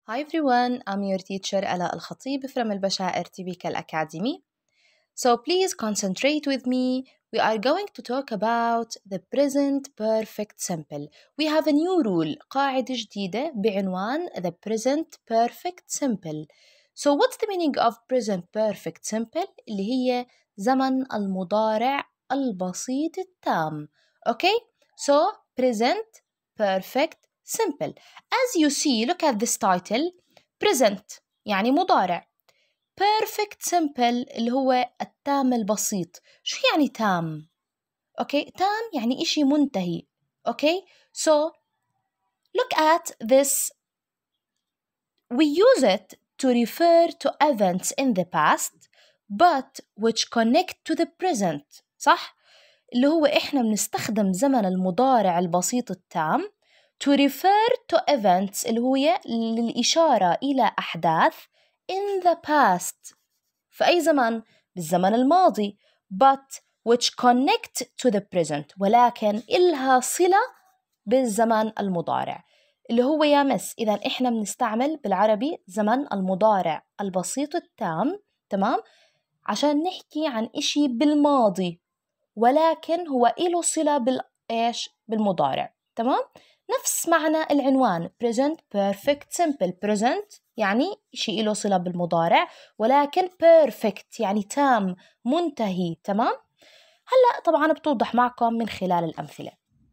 Hi everyone, I'm your teacher Al-khatib from Al-Bashair Typical Academy. So please concentrate with me. We are going to talk about the present perfect simple. We have a new rule, قاعدة جديدة بعنوان the present perfect simple. So what's the meaning of present perfect simple؟ اللي هي زمن المضارع البسيط التام. Okay? So present perfect simple. As you see, look at this title. Present يعني مضارع. perfect simple اللي هو التام البسيط. شو يعني تام؟ أوكي تام يعني إشي منتهي. أوكي so look at this. We use it to refer to events in the past but which connect to the present. صح؟ اللي هو إحنا بنستخدم زمن المضارع البسيط التام to refer to events اللي هو للإشارة إلى أحداث in the past في أي زمن؟ بالزمن الماضي but which connect to the present ولكن إلها صلة بالزمن المضارع اللي هو يا مس. إذا إحنا بنستعمل بالعربي زمن المضارع البسيط التام تمام عشان نحكي عن إشي بالماضي ولكن هو إله صلة بالإيش بالمضارع تمام. نفس معنى العنوان present perfect simple. present يعني شيء له صلة بالمضارع ولكن perfect يعني تام منتهي تمام. هلأ طبعا بتوضح معكم من خلال الأمثلة.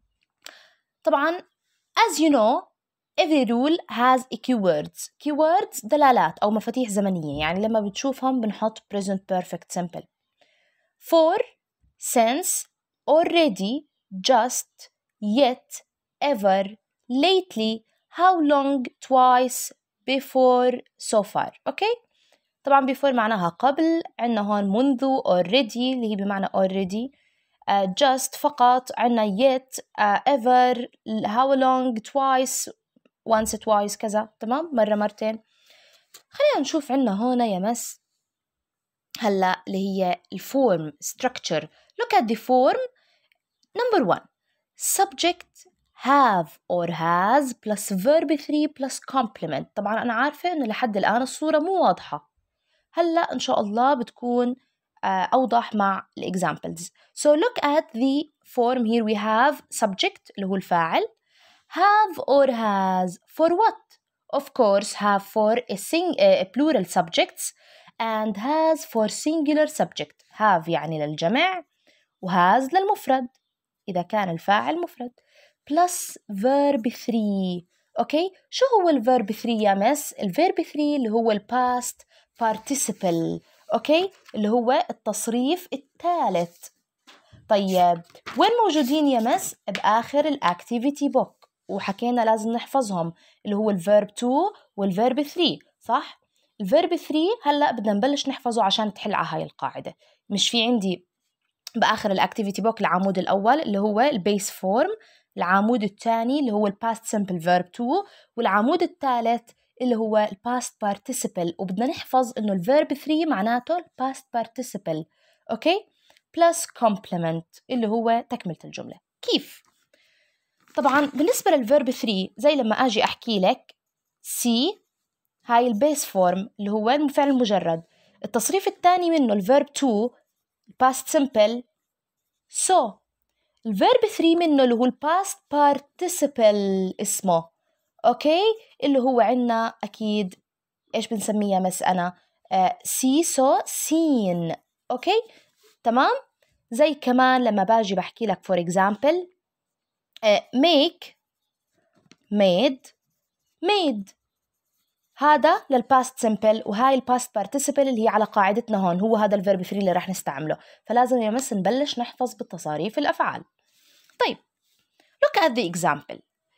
طبعا as you know every rule has a keywords. keywords دلالات أو مفاتيح زمنية يعني لما بتشوفهم بنحط present perfect simple. for since already just yet ever lately how long twice before so far. أوكي طبعا before معناها قبل عنا هون منذ already اللي هي بمعنى already just فقط عنا yet ever how long twice once twice كذا تمام مرة مرتين. خلينا نشوف عنا هون يا مس هلا اللي هي الفورم structure. look at the form. number 1 subject have or has plus verb 3 plus complement. طبعا أنا عارفة إنه لحد الآن الصورة مو واضحة. هلا إن شاء الله بتكون أوضح مع examples. so look at the form here. we have subject اللي هو الفاعل. have or has for what? of course have for a plural subjects and has for singular subject. have يعني للجمع وhas للمفرد إذا كان الفاعل مفرد plus verb 3. أوكي شو هو الverb 3 يا مس؟ الverb 3 اللي هو past participle. أوكي اللي هو التصريف الثالث. طيب وين موجودين يا مس؟ بآخر الactivity book وحكينا لازم نحفظهم اللي هو الverb 2 والverb 3 صح؟ الverb 3 هلأ بدنا نبلش نحفظه عشان تحل على هاي القاعدة. مش في عندي بآخر الأكتيفيتي بوك العمود الأول اللي هو البيس فورم، العمود الثاني اللي هو الباست سمبل فيرب 2، والعمود الثالث اللي هو الباست بارتيسيبل. وبدنا نحفظ إنه الفيرب 3 معناته الباست بارتيسيبل. أوكي بلس كومبلمنت اللي هو تكملة الجملة. كيف؟ طبعا بالنسبة للفيرب 3 زي لما أجي أحكي لك سي هاي البيس فورم اللي هو الفعل المجرد، التصريف الثاني منه الفيرب 2 past simple. so الفيرب 3 منه اللي هو الباست participle اسمه اوكي اللي هو عنا اكيد ايش بنسميه مس انا سي سو سين. اوكي تمام. زي كمان لما باجي بحكي لك for example make made made هذا للباست سمبل وهاي الباست بارتيسيبل اللي هي على قاعدتنا هون هو هذا الفيرب 3 اللي راح نستعمله. فلازم يا مس نبلش نحفظ بالتصاريف الأفعال. طيب look at the example.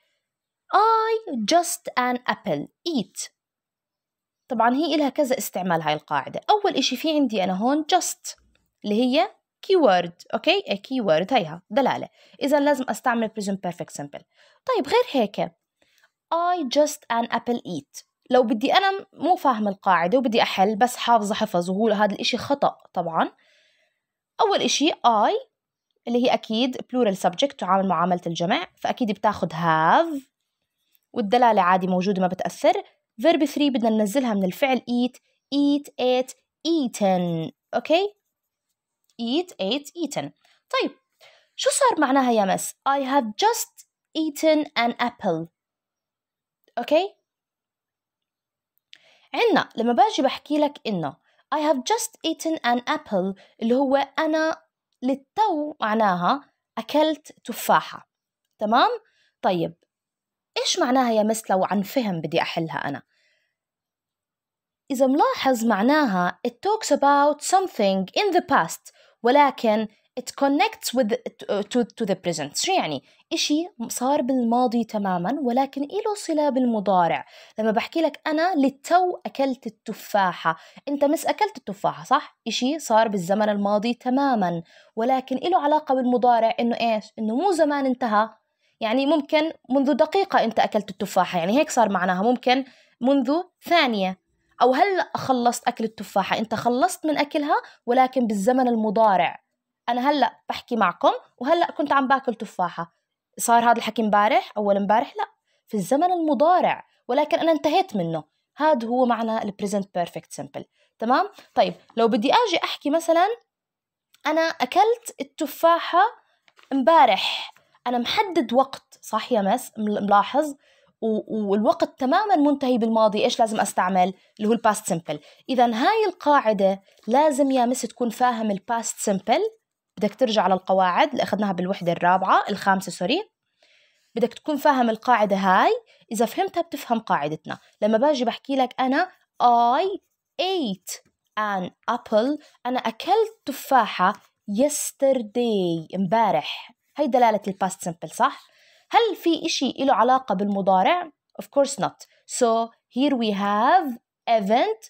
I just an apple eat. طبعا هي إلها كذا استعمال هاي القاعدة. أول إشي في عندي أنا هون just اللي هي keyword. أوكي a keyword هيها دلالة، إذا لازم أستعمل present perfect simple. طيب غير هيك I just an apple eat. لو بدي أنا مو فاهم القاعدة وبدي أحل بس حافظة حفظ وهو هذا الإشي خطأ طبعا. أول إشي I اللي هي أكيد plural subject تعامل معاملة الجمع فأكيد بتاخد have والدلالة عادي موجودة ما بتأثر verb 3 بدنا ننزلها من الفعل eat. eat, ate, eaten. أوكي؟ eat, ate, eaten. طيب شو صار معناها يا مس؟ I have just eaten an apple. أوكي؟ عنا لما باجي بحكي لك إنه I have just eaten an apple اللي هو أنا للتو معناها أكلت تفاحة. تمام؟ طيب إيش معناها يا مس لو عن فهم بدي أحلها أنا؟ إذا ملاحظ معناها it talks about something in the past ولكن it connects with to the present. شو يعني؟ إشي صار بالماضي تماماً ولكن إله صلة بالمضارع. لما بحكي لك أنا للتو أكلت التفاحة، أنت مس أكلت التفاحة صح؟ إشي صار بالزمن الماضي تماماً ولكن إله علاقة بالمضارع إنه إيش؟ إنه مو زمان انتهى، يعني ممكن منذ دقيقة أنت أكلت التفاحة، يعني هيك صار معناها ممكن منذ ثانية، أو هلأ خلصت أكل التفاحة، أنت خلصت من أكلها ولكن بالزمن المضارع. أنا هلأ بحكي معكم وهلأ كنت عم باكل تفاحة، صار هذا الحكي امبارح أول امبارح؟ لا، في الزمن المضارع ولكن أنا انتهيت منه. هذا هو معنى ال present perfect simple. تمام؟ طيب لو بدي أجي أحكي مثلا أنا أكلت التفاحة امبارح، أنا محدد وقت صح يا مس؟ ملاحظ؟ والوقت تماما منتهي بالماضي، إيش لازم أستعمل؟ اللي هو الباست سيمبل. إذا هاي القاعدة لازم يا مس تكون فاهم الباست سيمبل. بدك ترجع على القواعد اللي أخذناها بالوحدة الخامسة سوري. بدك تكون فاهم القاعدة هاي. إذا فهمتها بتفهم قاعدتنا. لما باجي بحكي لك أنا I ate an apple، أنا أكلت تفاحة yesterday امبارح، هاي دلالة الباست سيمبل صح؟ هل في إشي إله علاقة بالمضارع؟ Of course not. So here we have event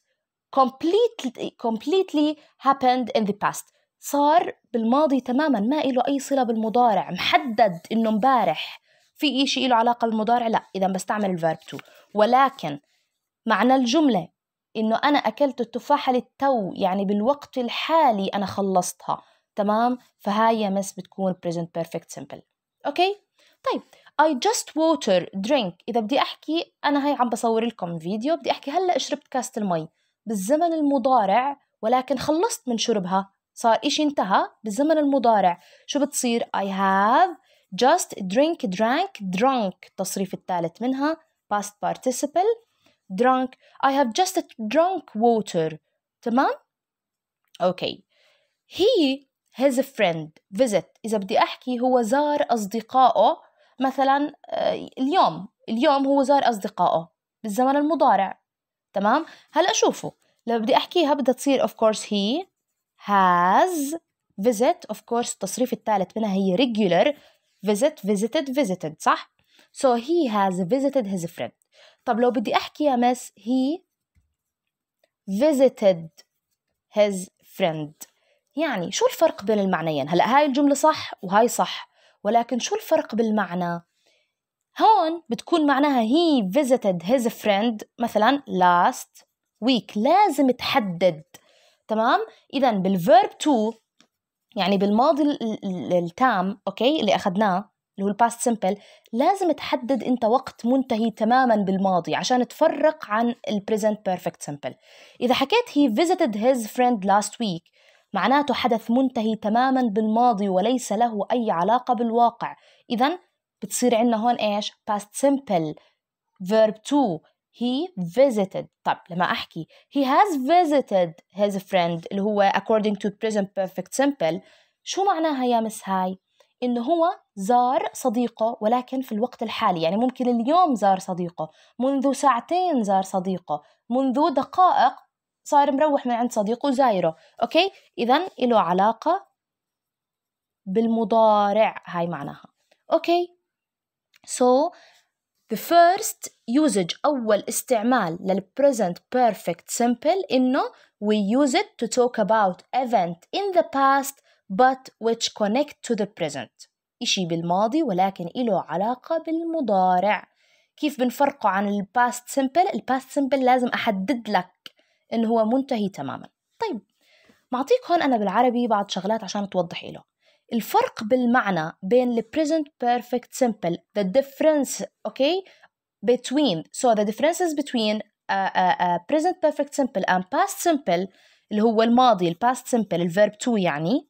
completely happened in the past، صار بالماضي تماما ما إله أي صلة بالمضارع، محدد إنه امبارح. في إشي إله علاقة بالمضارع؟ لا، إذا بستعمل الفيرب to. ولكن معنى الجملة إنه أنا أكلت التفاحة للتو، يعني بالوقت الحالي أنا خلصتها. تمام؟ فهاي يا مس بتكون present perfect simple. أوكي؟ طيب I just water drink، إذا بدي أحكي أنا هاي عم بصور لكم فيديو، بدي أحكي هلأ شربت كاسة المي بالزمن المضارع ولكن خلصت من شربها، صار إشي انتهى بالزمن المضارع. شو بتصير؟ I have just drank drunk التصريف الثالث منها past participle drunk. I have just drunk water. تمام؟ أوكي. He his friend visit، إذا بدي أحكي هو زار أصدقائه مثلا اليوم هو زار أصدقائه بالزمن المضارع. تمام؟ هلأ شوفوا لو بدي أحكيها بدها تصير of course he has visit. of course التصريف الثالث منها هي regular visited صح؟ so he has visited his friend. طب لو بدي أحكي يا مس he visited his friend، يعني شو الفرق بين المعنيين؟ هلأ هاي الجملة صح وهاي صح ولكن شو الفرق بالمعنى؟ هون بتكون معناها he visited his friend مثلا last week، لازم تحدد. تمام؟ إذا بالverb to يعني بالماضي التام أوكي اللي أخذناه اللي هو الباست سيمبل، لازم تحدد أنت وقت منتهي تماما بالماضي عشان تفرق عن البريزنت بيرفكت سيمبل. إذا حكيت he visited his friend last week معناته حدث منتهي تماما بالماضي وليس له أي علاقة بالواقع، إذن بتصير عندنا هون إيش؟ past simple verb to he visited. طب لما أحكي he has visited his friend اللي هو according to present perfect simple، شو معناها يا مس هاي؟ إنه هو زار صديقه ولكن في الوقت الحالي، يعني ممكن اليوم زار صديقه، منذ ساعتين زار صديقه، منذ دقائق صار مروح من عند صديقه زايره. أوكي؟ إذن له علاقة بالمضارع، هاي معناها. أوكي؟ so the first usage أول استعمال present perfect simple إنه we use it to talk about event in the past but which connect to the present، إشي بالماضي ولكن إله علاقة بالمضارع. كيف بنفرقه عن past simple؟ past simple لازم أحدد لك إنه هو منتهي تماما. طيب معطيك هون أنا بالعربي بعض شغلات عشان توضح له الفرق بالمعنى بين present perfect simple. the difference okay between so the differences between present perfect simple and past simple اللي هو الماضي past simple الverb to يعني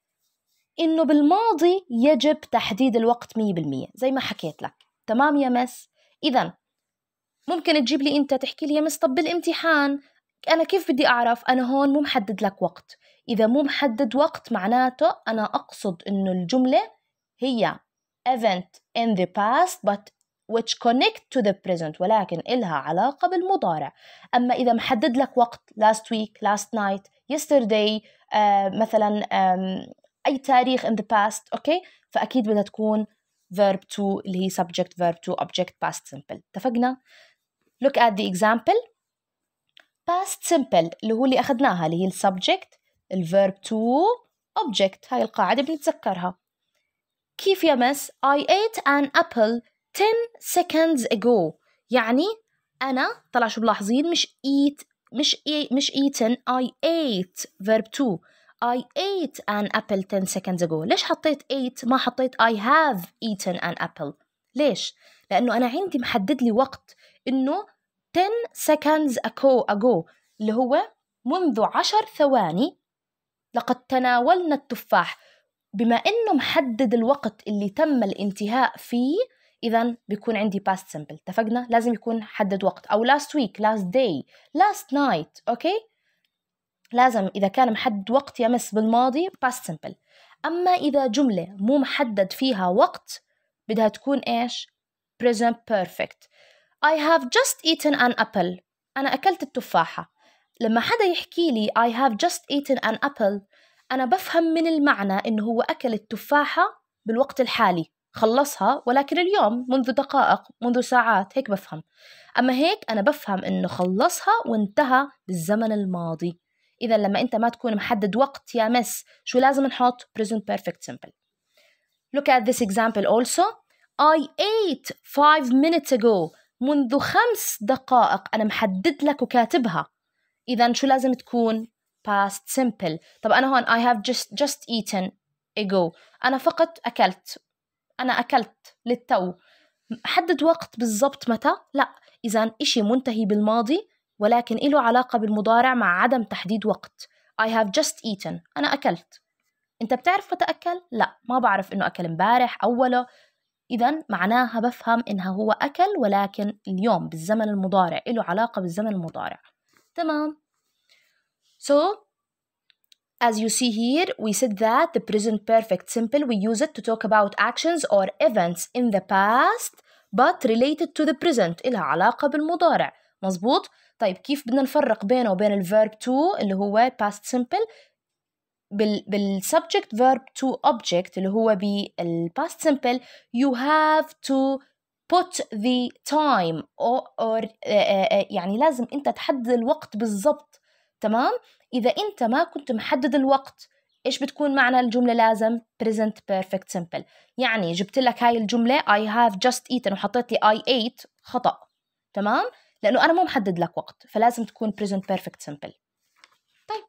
إنه بالماضي يجب تحديد الوقت 100% زي ما حكيت لك. تمام يا مس؟ إذن ممكن تجيب لي أنت تحكي لي يا مس طب بالامتحان أنا كيف بدي أعرف؟ أنا هون مو محدد لك وقت. إذا مو محدد وقت معناته أنا أقصد إنه الجملة هي event in the past but which connect to the present ولكن إلها علاقة بالمضارع. أما إذا محدد لك وقت last week, last night, yesterday مثلا أي تاريخ in the past أوكي فأكيد بدها تكون verb to اللي هي subject verb to object past simple. اتفقنا؟ Look at the example. past simple اللي هو اللي أخذناها اللي هي subject verb to object هاي القاعدة بنتذكرها. كيف يا مس؟ I ate an apple 10 seconds ago. يعني أنا طلع شو بلاحظين مش eat مش eaten I ate verb to I ate an apple 10 seconds ago. ليش حطيت ate ما حطيت I have eaten an apple؟ ليش؟ لأنه أنا عندي محدد لي وقت إنه 10 seconds ago اللي هو منذ 10 ثواني لقد تناولنا التفاح. بما إنه محدد الوقت اللي تم الانتهاء فيه إذن بيكون عندي past simple. اتفقنا؟ لازم يكون حدد وقت أو last week, last day, last night. أوكي؟ لازم إذا كان محدد وقت يمس بالماضي past simple. أما إذا جملة مو محدد فيها وقت بدها تكون إيش؟ present perfect. I have just eaten an apple. أنا أكلت التفاحة. لما حدا يحكي لي I have just eaten an apple أنا بفهم من المعنى إنه هو أكل التفاحة بالوقت الحالي خلصها ولكن اليوم منذ دقائق منذ ساعات هيك بفهم. أما هيك أنا بفهم إنه خلصها وانتهى بالزمن الماضي. إذا لما أنت ما تكون محدد وقت يا مس شو لازم نحط؟ present perfect simple. Look at this example also. I ate 5 minutes ago. منذ 5 دقائق أنا محدد لك وكاتبها. إذا شو لازم تكون؟ past simple. طب أنا هون I have just eaten ago. أنا فقط أكلت. أنا أكلت للتو. حدد وقت بالضبط متى؟ لا. إذا إشي منتهي بالماضي ولكن إله علاقة بالمضارع مع عدم تحديد وقت. I have just eaten. أنا أكلت. أنت بتعرف متى أكل؟ لا ما بعرف إنه أكل امبارح أوله. إذا معناها بفهم إنها هو أكل ولكن اليوم بالزمن المضارع إله علاقة بالزمن المضارع. تمام. So as you see here we said that the present perfect simple we use it to talk about actions or events in the past but related to the present إلها علاقة بالمضارع. مزبوط؟ طيب كيف بدنا نفرق بينه وبين الverb to اللي هو past simple بالsubject verb to object اللي هو بالpast simple you have to put the time or يعني لازم أنت تحدد الوقت بالضبط. تمام؟ إذا أنت ما كنت محدد الوقت إيش بتكون معنى الجملة؟ لازم present perfect simple. يعني جبت لك هاي الجملة I have just eaten وحطيت لي I ate خطأ. تمام؟ لأنه أنا مو محدد لك وقت فلازم تكون present perfect simple. طيب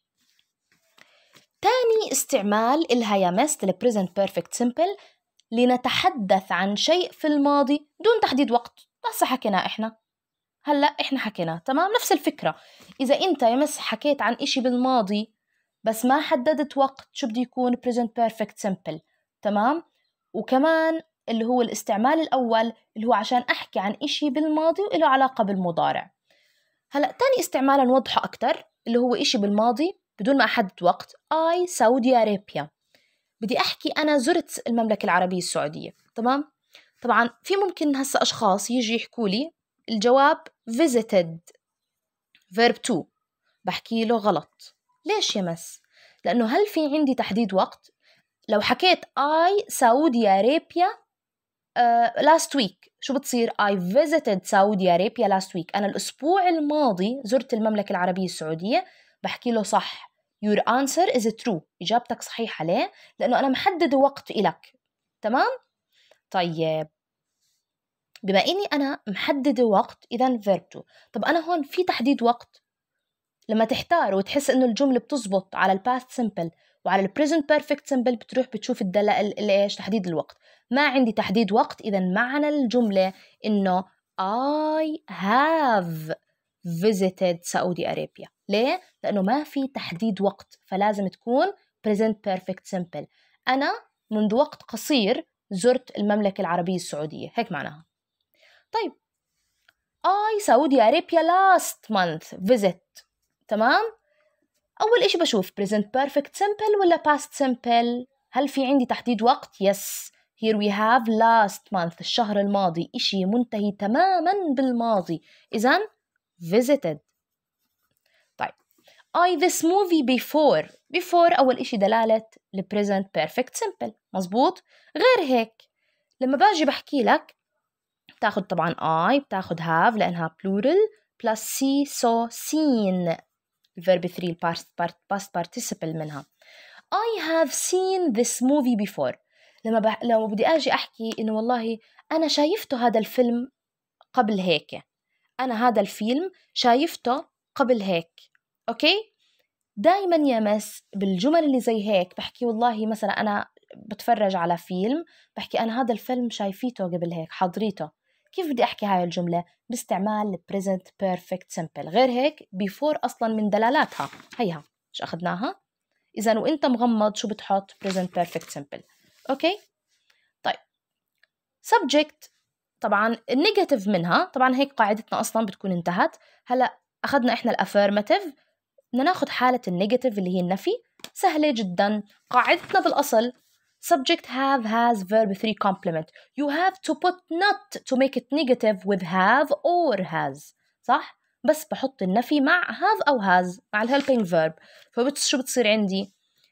تاني استعمال إلها يا مس present perfect simple لنتحدث عن شيء في الماضي دون تحديد وقت. بس حكينا إحنا هلأ إحنا حكينا تمام نفس الفكرة. إذا أنت يا مس حكيت عن إشي بالماضي بس ما حددت وقت شو بده يكون present perfect simple. تمام. وكمان اللي هو الاستعمال الأول اللي هو عشان أحكي عن إشي بالماضي وإله علاقة بالمضارع. هلأ تاني استعمالا نوضحه أكتر اللي هو إشي بالماضي بدون ما أحدد وقت. I سعودي أرابيا. بدي أحكي أنا زرت المملكة العربية السعودية. تمام. طبعا في ممكن هسا أشخاص يجي يحكوا لي الجواب visited verb to بحكي له غلط. ليش يا مس؟ لأنه هل في عندي تحديد وقت؟ لو حكيت I سعودي أرابيا last week شو بتصير؟ I visited سعودي أرابيا last week. أنا الأسبوع الماضي زرت المملكة العربية السعودية. بحكي له صح your answer is true. إجابتك صحيحة. ليه؟ لأنه أنا محدد وقت إلك. تمام؟ طيب بما إني أنا محددة وقت إذن verb to. طب أنا هون في تحديد وقت. لما تحتار وتحس إنه الجملة بتزبط على الباست simple وعلى البريزنت بيرفكت simple بتروح بتشوف الدلائل إيش تحديد الوقت. ما عندي تحديد وقت إذن معنى الجملة إنه I have visited سعودي أرابيا. ليه؟ لأنه ما في تحديد وقت، فلازم تكون present perfect simple. أنا منذ وقت قصير زرت المملكة العربية السعودية، هيك معناها. طيب I سعودي أرابيا last month visit. تمام؟ أول إشي بشوف present perfect simple ولا past simple. هل في عندي تحديد وقت؟ yes. Here we have last month الشهر الماضي، إشي منتهي تماما بالماضي، إذن visited. طيب I this movie before أول إشي دلالة ل present perfect simple، مزبوط. غير هيك لما باجي بحكي لك بتاخد طبعا I بتاخد have لأنها plural plus see saw seen الverb 3 past participle منها. I have seen this movie before. لما بدي أجي أحكي إنه والله أنا شايفته هذا الفيلم قبل هيك، أنا هذا الفيلم شايفته قبل هيك. أوكي؟ دايما يا مس بالجمل اللي زي هيك بحكي والله مثلا أنا بتفرج على فيلم، بحكي أنا هذا الفيلم شايفيته قبل هيك، حضريته. كيف بدي أحكي هاي الجملة؟ باستعمال present perfect simple. غير هيك before أصلا من دلالاتها هيها مش أخذناها. إذا وإنت مغمض شو بتحط؟ present perfect simple. أوكي؟ طيب subject طبعا النيجاتيف منها، طبعا هيك قاعدتنا أصلا بتكون انتهت. هلأ أخذنا إحنا الأفيرماتيف، بدنا ناخد حالة النيجاتيف اللي هي النفي. سهلة جدا، قاعدتنا بالأصل subject have has verb 3 complement. You have to put not to make it negative with have or has، صح؟ بس بحط النفي مع have أو has مع ال helping verb. شو بتصير عندي؟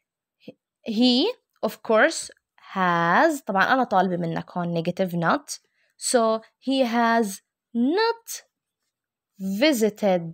he of course has، طبعا أنا طالبة منك هون negative not، so he has not visited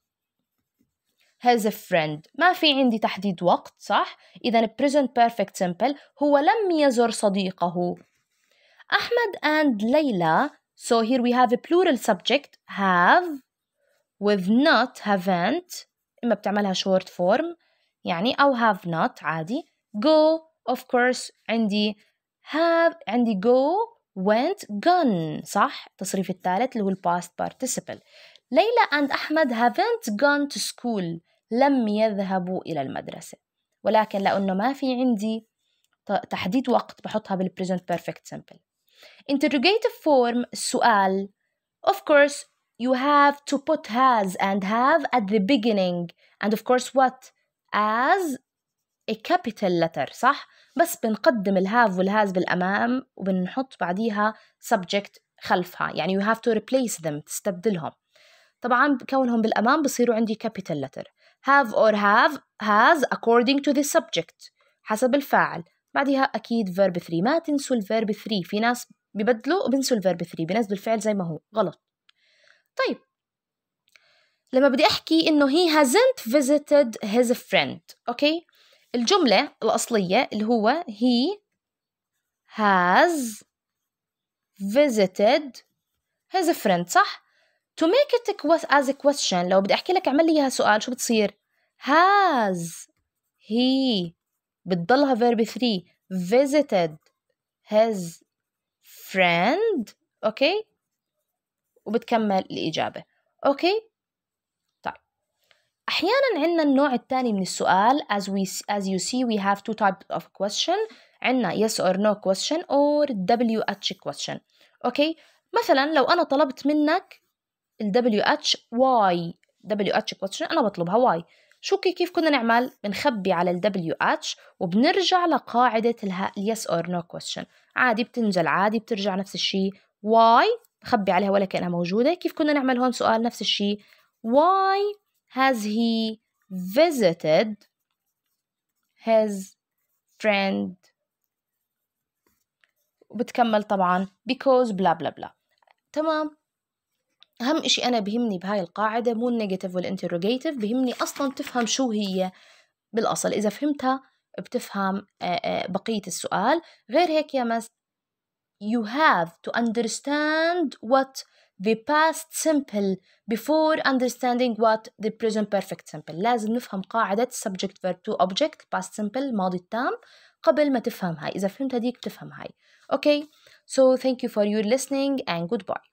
has a friend. ما في عندي تحديد وقت، صح؟ إذا present perfect simple هو لم يزر صديقه. أحمد and ليلى، so here we have a plural subject have with not haven't، إما بتعملها short form يعني أو have not عادي. go of course عندي have، عندي go went gone، صح؟ التصريف الثالث اللي هو past participle. ليلى and أحمد haven't gone to school، لم يذهبوا إلى المدرسة. ولكن لأنه ما في عندي تحديد وقت بحطها بالpresent perfect simple. interrogative form السؤال of course you have to put has and have at the beginning and of course what as a capital letter، صح؟ بس بنقدم الهاف والهاز بالأمام وبنحط بعديها subject خلفها، يعني you have to replace them تستبدلهم. طبعا كونهم بالأمام بصيروا عندي capital letter. have or have has according to the subject حسب الفاعل. بعدها أكيد verb 3. ما تنسوا الverb 3، في ناس بيبدلوا وبنسوا الverb 3، بينزلوا الفعل زي ما هو، غلط. طيب لما بدي أحكي إنه he hasn't visited his friend، أوكي؟ الجملة الأصلية اللي هو he has visited his friend، صح؟ to make it as a question لو بدي أحكي لك أعمل لي إياها سؤال شو بتصير؟ has he بتضلها verb 3 visited his friend، أوكي؟ وبتكمل الإجابة، أوكي؟ طيب أحياناً عندنا النوع الثاني من السؤال as you see we have two types of question. عندنا yes or no question or WH question، أوكي؟ مثلاً لو أنا طلبت منك WH question أنا بطلبها why. كيف كنا نعمل؟ بنخبي على WH وبنرجع لقاعدة yes or no question. عادي بتنزل، عادي بترجع نفس الشيء. why بخبي عليها ولا كأنها موجودة. كيف كنا نعمل هون سؤال نفس الشيء why has he visited his friend، وبتكمل طبعا because بلا بلا بلا. تمام. أهم إشي أنا بهمني بهاي القاعدة مو النيجاتيف والانتروجيتيف، بهمني أصلاً تفهم شو هي بالأصل. إذا فهمتها بتفهم بقية السؤال. غير هيك يا مس you have to understand what the past simple before understanding what the present perfect simple. لازم نفهم قاعدة subject verb to object past simple ماضي التام قبل ما تفهم هاي. إذا فهمت هديك تفهم هاي. Okay, so thank you for your listening and goodbye.